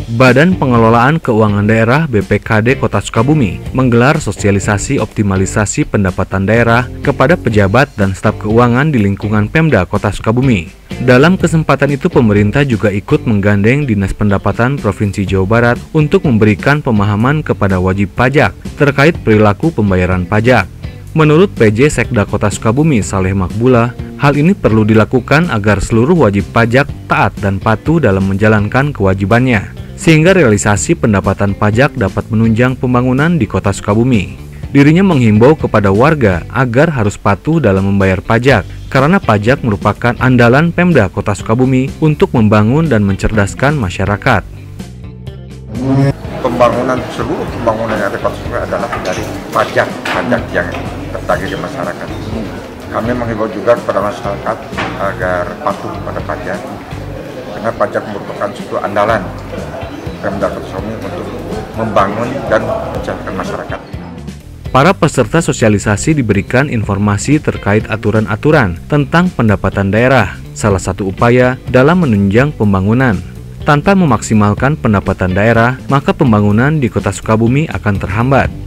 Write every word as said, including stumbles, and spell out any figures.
Badan Pengelolaan Keuangan Daerah B P K D Kota Sukabumi menggelar sosialisasi optimalisasi pendapatan daerah kepada pejabat dan staf keuangan di lingkungan Pemda Kota Sukabumi. Dalam kesempatan itu, pemerintah juga ikut menggandeng Dinas Pendapatan Provinsi Jawa Barat untuk memberikan pemahaman kepada wajib pajak terkait perilaku pembayaran pajak. Menurut P J Sekda Kota Sukabumi Saleh Makbula, hal ini perlu dilakukan agar seluruh wajib pajak taat dan patuh dalam menjalankan kewajibannya, sehingga realisasi pendapatan pajak dapat menunjang pembangunan di Kota Sukabumi. Dirinya menghimbau kepada warga agar harus patuh dalam membayar pajak, karena pajak merupakan andalan Pemda Kota Sukabumi untuk membangun dan mencerdaskan masyarakat. Pembangunan, seluruh pembangunan yang ada di Kota Sukabumi adalah dari pajak, pajak yang tertagih di masyarakat. Kami menghimbau juga kepada masyarakat agar patuh pada pajak, karena pajak merupakan suatu andalan Pemda Kota Sukabumi untuk membangun dan mencerahkan masyarakat. Para peserta sosialisasi diberikan informasi terkait aturan-aturan tentang pendapatan daerah, salah satu upaya dalam menunjang pembangunan. Tanpa memaksimalkan pendapatan daerah, maka pembangunan di Kota Sukabumi akan terhambat.